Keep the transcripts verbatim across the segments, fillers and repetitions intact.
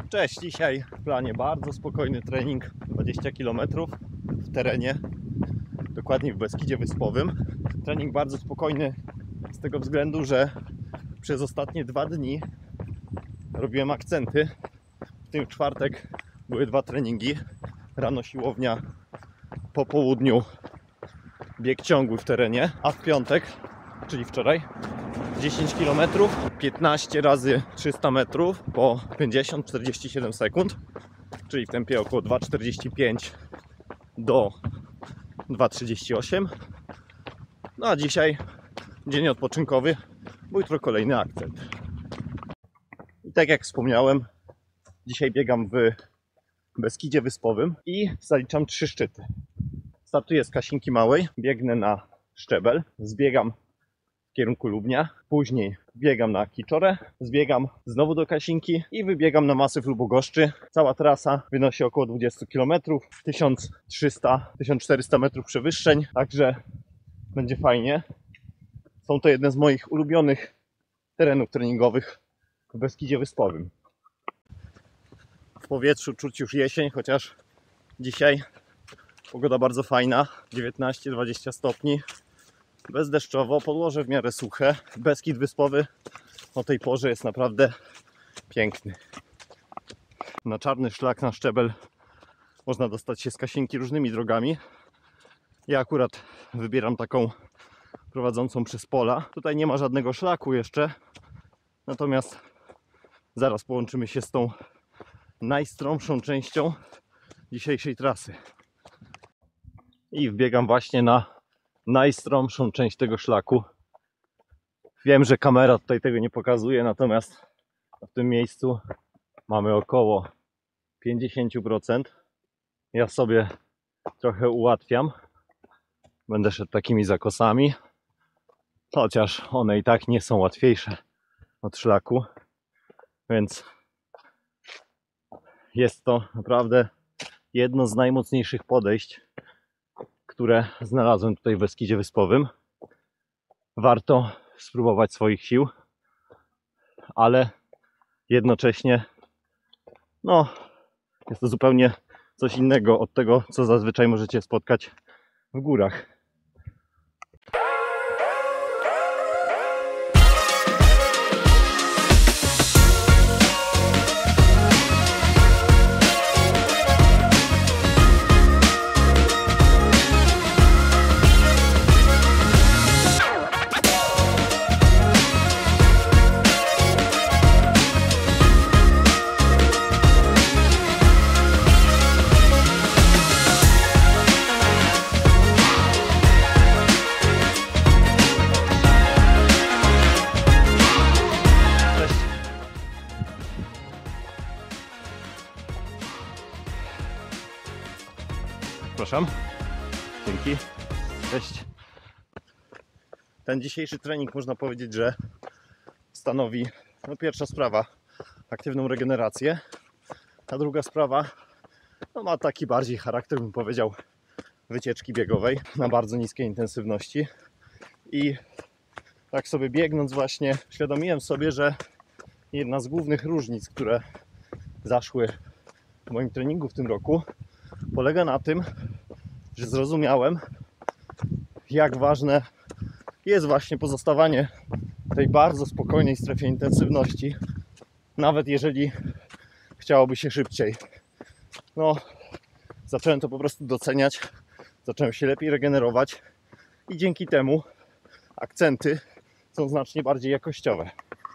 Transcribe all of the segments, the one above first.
Cześć, dzisiaj w planie bardzo spokojny trening, dwadzieścia kilometrów w terenie, dokładnie w Beskidzie Wyspowym. Trening bardzo spokojny z tego względu, że przez ostatnie dwa dni robiłem akcenty. W tym czwartek były dwa treningi, rano siłownia, po południu bieg ciągły w terenie, a w piątek, czyli wczoraj, dziesięć kilometrów, piętnaście razy trzysta metrów po pięćdziesiąt czterdzieści siedem sekund, czyli w tempie około dwa czterdzieści pięć do dwa trzydzieści osiem. No a dzisiaj dzień odpoczynkowy, bo jutro kolejny akcent. I tak jak wspomniałem, dzisiaj biegam w Beskidzie Wyspowym i zaliczam trzy szczyty. Startuję z Kasinki Małej, biegnę na Szczebel, zbiegam w kierunku Lubnia, później biegam na Kiczorę, zbiegam znowu do Kasinki i wybiegam na masyw Lubogoszczy. Cała trasa wynosi około dwadzieścia kilometrów, tysiąc trzysta do tysiąc czterysta metrów przewyższeń, także będzie fajnie. Są to jedne z moich ulubionych terenów treningowych w Beskidzie Wyspowym. W powietrzu czuć już jesień, chociaż dzisiaj pogoda bardzo fajna, dziewiętnaście dwadzieścia stopni. Bezdeszczowo, podłoże w miarę suche. Beskid Wyspowy o tej porze jest naprawdę piękny. Na czarny szlak, na Szczebel można dostać się z Kasinki różnymi drogami. Ja akurat wybieram taką prowadzącą przez pola. Tutaj nie ma żadnego szlaku jeszcze, natomiast zaraz połączymy się z tą najstromszą częścią dzisiejszej trasy. I wbiegam właśnie na najstromszą część tego szlaku. Wiem, że kamera tutaj tego nie pokazuje, natomiast w tym miejscu mamy około pięćdziesiąt procent. Ja sobie trochę ułatwiam. Będę szedł takimi zakosami, chociaż one i tak nie są łatwiejsze od szlaku, więc jest to naprawdę jedno z najmocniejszych podejść, które znalazłem tutaj w Beskidzie Wyspowym. Warto spróbować swoich sił, ale jednocześnie no, jest to zupełnie coś innego od tego, co zazwyczaj możecie spotkać w górach. Przepraszam. Dzięki. Cześć. Ten dzisiejszy trening można powiedzieć, że stanowi no, pierwsza sprawa aktywną regenerację, a druga sprawa no, ma taki bardziej charakter, bym powiedział, wycieczki biegowej na bardzo niskiej intensywności. I tak sobie biegnąc właśnie uświadomiłem sobie, że jedna z głównych różnic, które zaszły w moim treningu w tym roku, polega na tym, że zrozumiałem, jak ważne jest właśnie pozostawanie w tej bardzo spokojnej strefie intensywności, nawet jeżeli chciałoby się szybciej. No, zacząłem to po prostu doceniać, zacząłem się lepiej regenerować i dzięki temu akcenty są znacznie bardziej jakościowe.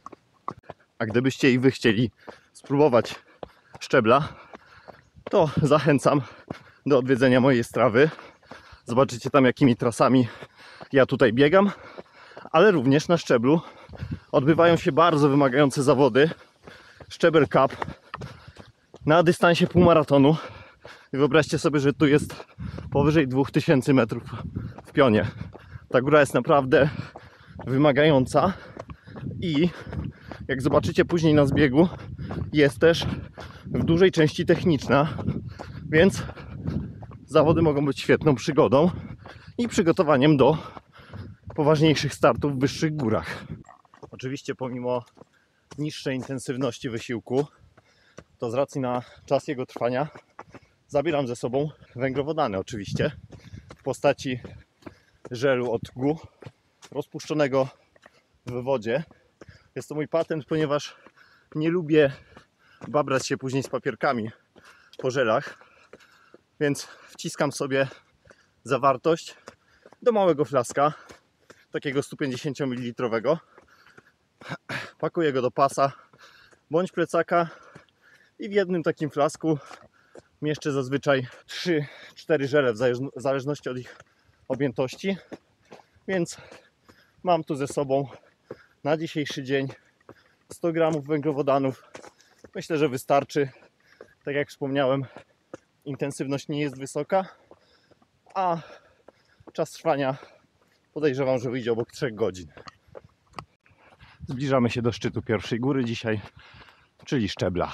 A gdybyście i wy chcieli spróbować Szczebla, to zachęcam do odwiedzenia mojej strawy. Zobaczycie tam, jakimi trasami ja tutaj biegam, ale również na Szczeblu odbywają się bardzo wymagające zawody. Szczebel Cup na dystansie półmaratonu. I wyobraźcie sobie, że tu jest powyżej dwa tysiące metrów w pionie. Ta góra jest naprawdę wymagająca i jak zobaczycie później na zbiegu, jest też w dużej części techniczna, więc zawody mogą być świetną przygodą i przygotowaniem do poważniejszych startów w wyższych górach. Oczywiście pomimo niższej intensywności wysiłku to z racji na czas jego trwania zabieram ze sobą węglowodany oczywiście w postaci żelu od G U rozpuszczonego w wodzie. Jest to mój patent, ponieważ nie lubię babrać się później z papierkami po żelach, więc wciskam sobie zawartość do małego flaska, takiego sto pięćdziesiąt mililitrowego. Pakuję go do pasa bądź plecaka i w jednym takim flasku mieszczę zazwyczaj trzy cztery żele w zależności od ich objętości, więc mam tu ze sobą na dzisiejszy dzień sto gramów węglowodanów. Myślę, że wystarczy. Tak jak wspomniałem, intensywność nie jest wysoka, a czas trwania podejrzewam, że wyjdzie obok trzech godzin. Zbliżamy się do szczytu pierwszej góry dzisiaj, czyli Szczebla.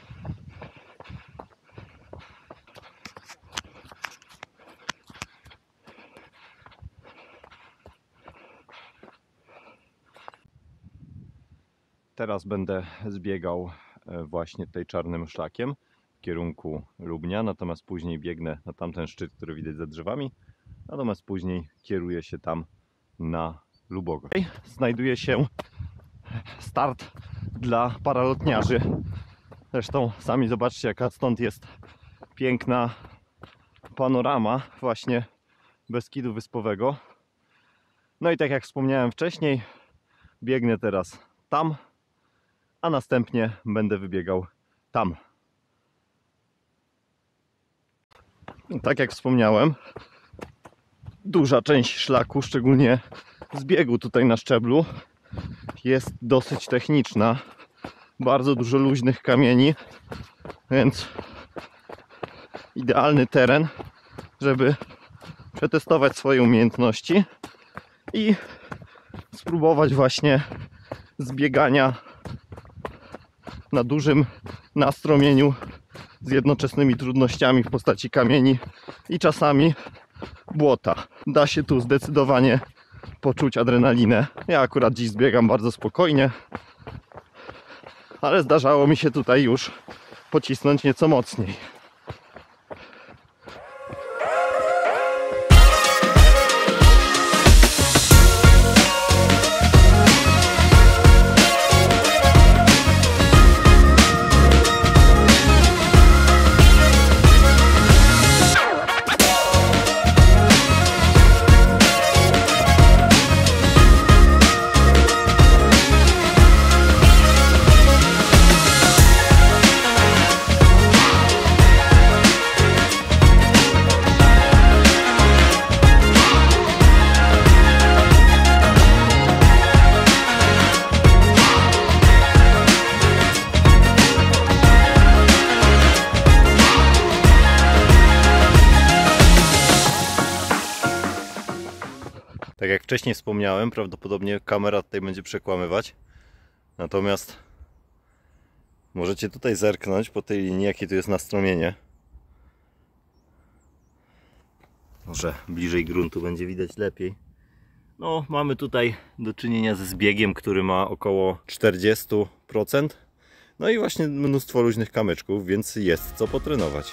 Teraz będę zbiegał właśnie tutaj czarnym szlakiem w kierunku Lubnia, natomiast później biegnę na tamten szczyt, który widać za drzewami, natomiast później kieruję się tam na Lubogor. Znajduje się start dla paralotniarzy. Zresztą sami zobaczcie, jaka stąd jest piękna panorama właśnie Beskidu Wyspowego. No i tak jak wspomniałem wcześniej, biegnę teraz tam, a następnie będę wybiegał tam. Tak jak wspomniałem, duża część szlaku, szczególnie zbiegu tutaj na Szczeblu, jest dosyć techniczna. Bardzo dużo luźnych kamieni, więc idealny teren, żeby przetestować swoje umiejętności i spróbować właśnie zbiegania na dużym nastromieniu z jednoczesnymi trudnościami w postaci kamieni i czasami błota. Da się tu zdecydowanie poczuć adrenalinę. Ja akurat dziś zbiegam bardzo spokojnie, ale zdarzało mi się tutaj już pocisnąć nieco mocniej. Tak jak wcześniej wspomniałem, prawdopodobnie kamera tutaj będzie przekłamywać. Natomiast możecie tutaj zerknąć po tej linii, jakie tu jest nastromienie. Może bliżej gruntu będzie widać lepiej. No, mamy tutaj do czynienia ze zbiegiem, który ma około czterdzieści procent. No i właśnie mnóstwo luźnych kamyczków, więc jest co potrenować.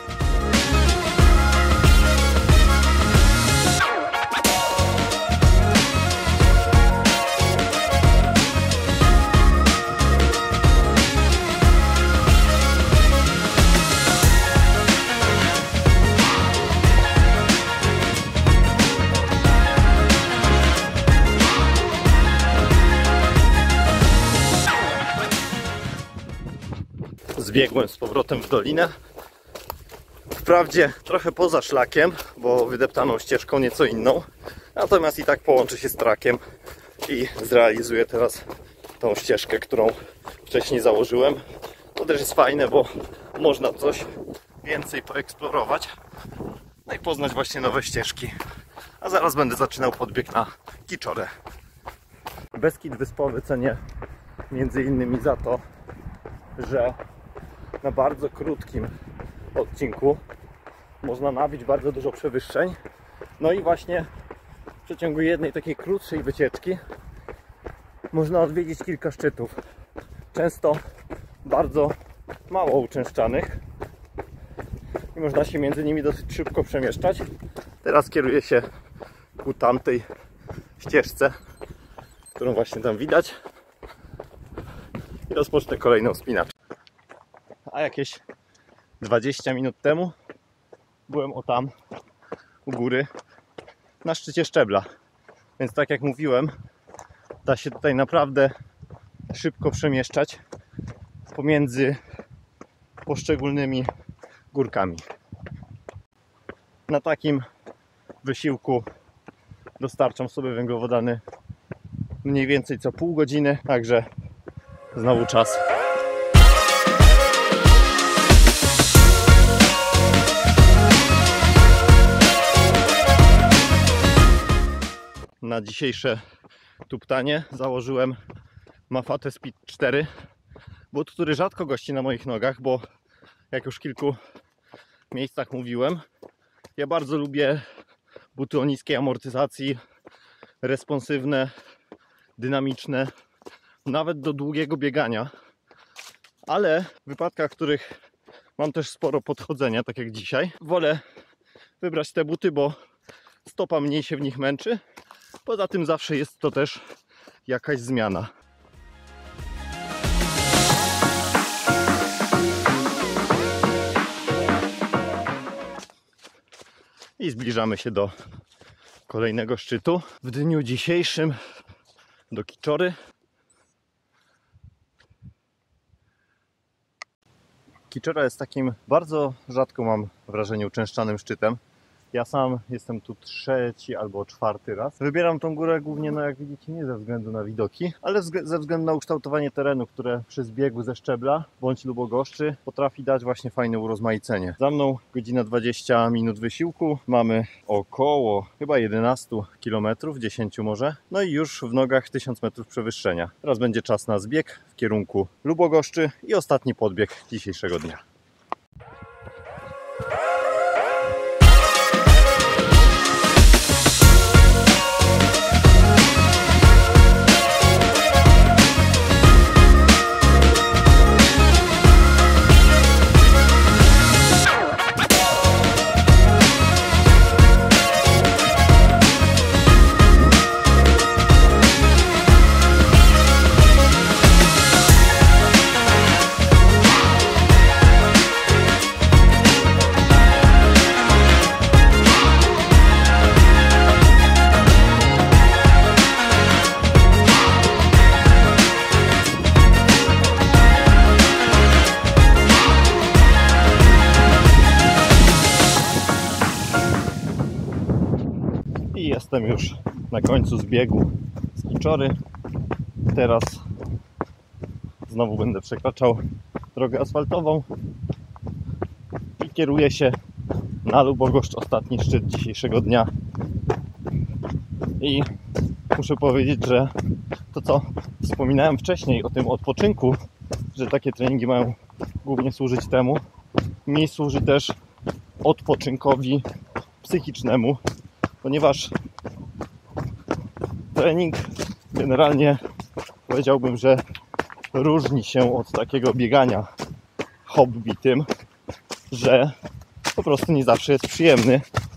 Zbiegłem z powrotem w dolinę. Wprawdzie trochę poza szlakiem, bo wydeptaną ścieżką nieco inną. Natomiast i tak połączę się z trakiem i zrealizuję teraz tą ścieżkę, którą wcześniej założyłem. To też jest fajne, bo można coś więcej poeksplorować. No i poznać właśnie nowe ścieżki. A zaraz będę zaczynał podbieg na Kiczorę. Beskid Wyspowy cenię między innymi za to, że na bardzo krótkim odcinku można nabić bardzo dużo przewyższeń. No i właśnie w przeciągu jednej takiej krótszej wycieczki można odwiedzić kilka szczytów. Często bardzo mało uczęszczanych i można się między nimi dosyć szybko przemieszczać. Teraz kieruję się ku tamtej ścieżce, którą właśnie tam widać, i rozpocznę kolejną wspinaczkę. A jakieś dwadzieścia minut temu byłem o tam u góry na szczycie szczebla, więc tak jak mówiłem, da się tutaj naprawdę szybko przemieszczać pomiędzy poszczególnymi górkami. Na takim wysiłku dostarczam sobie węglowodany mniej więcej co pół godziny, także znowu czas. Na dzisiejsze tuptanie założyłem Mafate Speed cztery, but, który rzadko gości na moich nogach, bo jak już w kilku miejscach mówiłem, ja bardzo lubię buty o niskiej amortyzacji, responsywne, dynamiczne, nawet do długiego biegania, ale w wypadkach, w których mam też sporo podchodzenia, tak jak dzisiaj, wolę wybrać te buty, bo stopa mniej się w nich męczy. Poza tym zawsze jest to też jakaś zmiana. I zbliżamy się do kolejnego szczytu. W dniu dzisiejszym do Kiczory. Kiczora jest takim bardzo rzadko, mam wrażenie, uczęszczanym szczytem. Ja sam jestem tu trzeci albo czwarty raz. Wybieram tą górę głównie, no jak widzicie, nie ze względu na widoki, ale ze względu na ukształtowanie terenu, które przy zbiegu ze szczebla bądź Lubogoszczy potrafi dać właśnie fajne urozmaicenie. Za mną godzina dwadzieścia minut wysiłku. Mamy około chyba jedenaście kilometrów, dziesięć może. No i już w nogach tysiąc metrów przewyższenia. Teraz będzie czas na zbieg w kierunku Lubogoszczy i ostatni podbieg dzisiejszego dnia. I jestem już na końcu zbiegu z Kiczory. Teraz znowu będę przekraczał drogę asfaltową i kieruję się na Lubogoszcz, ostatni szczyt dzisiejszego dnia. I muszę powiedzieć, że to, co wspominałem wcześniej o tym odpoczynku, że takie treningi mają głównie służyć temu, mi służy też odpoczynkowi psychicznemu, ponieważ trening generalnie powiedziałbym, że różni się od takiego biegania hobby tym, że po prostu nie zawsze jest przyjemny,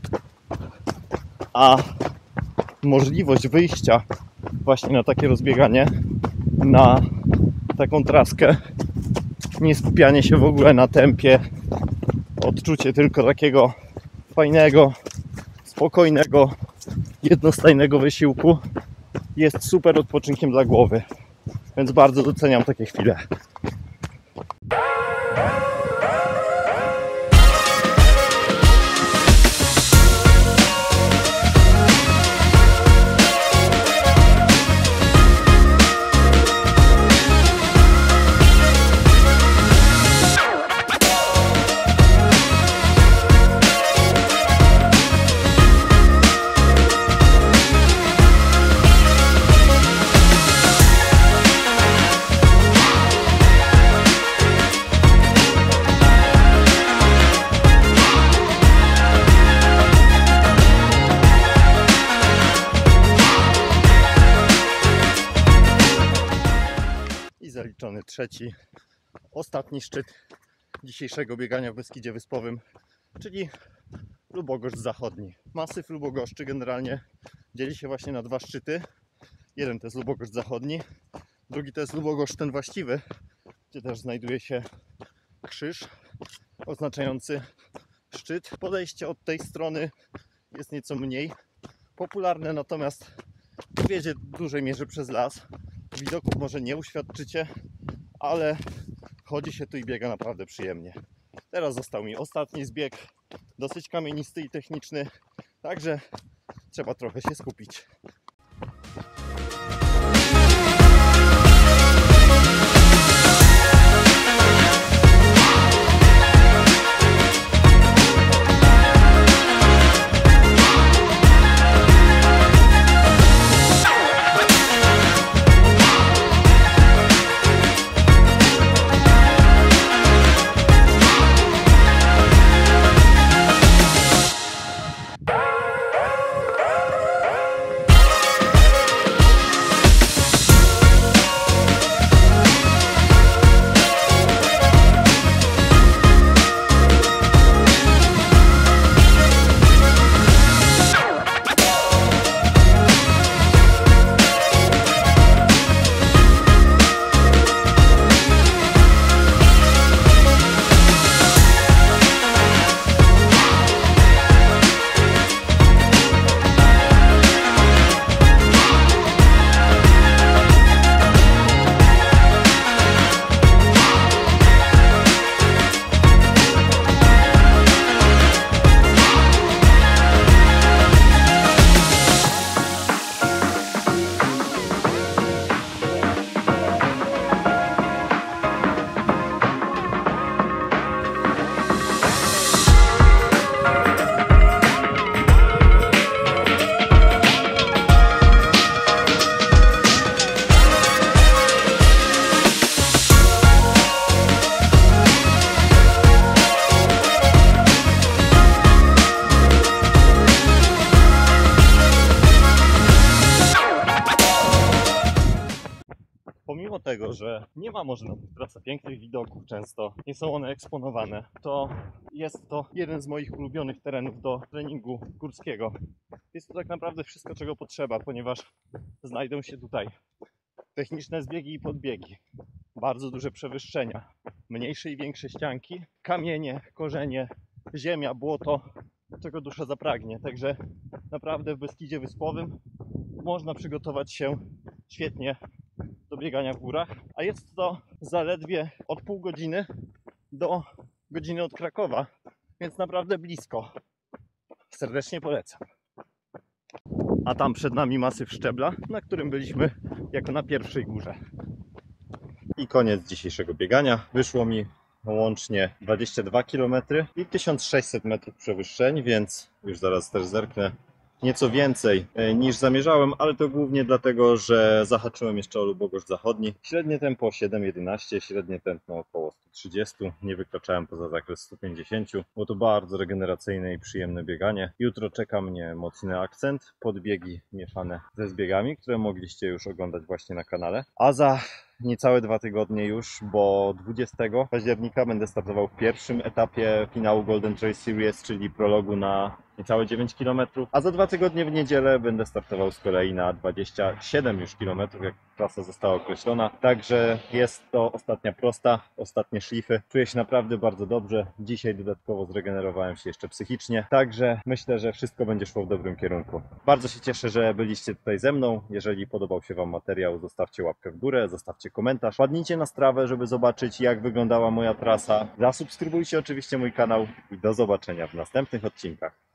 a możliwość wyjścia właśnie na takie rozbieganie, na taką traskę, nie skupianie się w ogóle na tempie, odczucie tylko takiego fajnego, spokojnego, jednostajnego wysiłku jest super odpoczynkiem dla głowy, więc bardzo doceniam takie chwile. Zaliczony trzeci, ostatni szczyt dzisiejszego biegania w Beskidzie Wyspowym, czyli Lubogoszcz Zachodni. Masyw Lubogoszczy generalnie dzieli się właśnie na dwa szczyty. Jeden to jest Lubogoszcz Zachodni, drugi to jest Lubogoszcz ten właściwy, gdzie też znajduje się krzyż oznaczający szczyt. Podejście od tej strony jest nieco mniej popularne, natomiast wiedzie w dużej mierze przez las. Widoków może nie uświadczycie, ale chodzi się tu i biega naprawdę przyjemnie. Teraz został mi ostatni zbieg, dosyć kamienisty i techniczny, także trzeba trochę się skupić. Pomimo tego, że nie ma może na tych trasach pięknych widoków często, nie są one eksponowane, to jest to jeden z moich ulubionych terenów do treningu górskiego. Jest to tak naprawdę wszystko, czego potrzeba, ponieważ znajdą się tutaj techniczne zbiegi i podbiegi, bardzo duże przewyższenia, mniejsze i większe ścianki, kamienie, korzenie, ziemia, błoto, czego dusza zapragnie. Także naprawdę w Beskidzie Wyspowym można przygotować się świetnie do biegania w górach, a jest to zaledwie od pół godziny do godziny od Krakowa, więc naprawdę blisko. Serdecznie polecam. A tam przed nami masyw Szczebla, na którym byliśmy jako na pierwszej górze. I koniec dzisiejszego biegania. Wyszło mi łącznie dwadzieścia dwa kilometry i tysiąc sześćset metrów przewyższeń, więc już zaraz też zerknę. Nieco więcej niż zamierzałem, ale to głównie dlatego, że zahaczyłem jeszcze o Lubogoszcz Zachodni. Średnie tempo siedem jedenaście, średnie tętno około sto trzydzieści. Nie wykraczałem poza zakres sto pięćdziesiąt. Było to bardzo regeneracyjne i przyjemne bieganie. Jutro czeka mnie mocny akcent, podbiegi mieszane ze zbiegami, które mogliście już oglądać właśnie na kanale. A za niecałe dwa tygodnie już, bo dwudziestego października będę startował w pierwszym etapie finału Golden Trail Series, czyli prologu na niecałe dziewięć kilometrów, a za dwa tygodnie w niedzielę będę startował z kolei na dwadzieścia siedem już kilometrów, jak trasa została określona. Także jest to ostatnia prosta, ostatnie szlify. Czuję się naprawdę bardzo dobrze. Dzisiaj dodatkowo zregenerowałem się jeszcze psychicznie, także myślę, że wszystko będzie szło w dobrym kierunku. Bardzo się cieszę, że byliście tutaj ze mną. Jeżeli podobał się Wam materiał, zostawcie łapkę w górę, zostawcie komentarz, wpadnijcie na strawę, żeby zobaczyć, jak wyglądała moja trasa. Zasubskrybujcie oczywiście mój kanał i do zobaczenia w następnych odcinkach.